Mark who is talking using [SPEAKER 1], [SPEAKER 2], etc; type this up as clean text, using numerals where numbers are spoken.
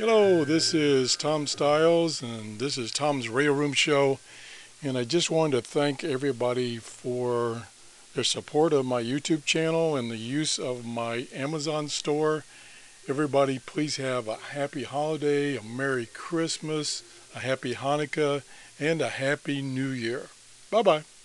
[SPEAKER 1] Hello, this is Tom Stiles, and this is Tom's Radio Room Show. And I just wanted to thank everybody for their support of my YouTube channel and the use of my Amazon store. Everybody, please have a happy holiday, a Merry Christmas, a happy Hanukkah, and a Happy New Year. Bye-bye.